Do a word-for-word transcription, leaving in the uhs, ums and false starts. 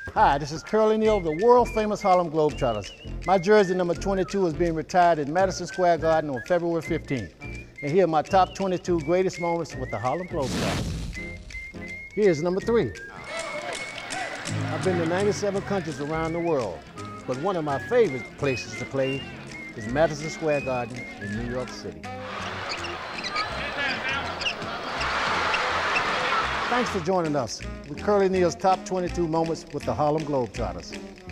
Hi, this is Curly Neal of the world-famous Harlem Globetrotters. My jersey number twenty-two is being retired at Madison Square Garden on February fifteenth. And here are my top twenty-two greatest moments with the Harlem Globetrotters. Here's number three. I've been to ninety-seven countries around the world, but one of my favorite places to play is Madison Square Garden in New York City. Thanks for joining us with Curly Neal's top twenty-two moments with the Harlem Globetrotters.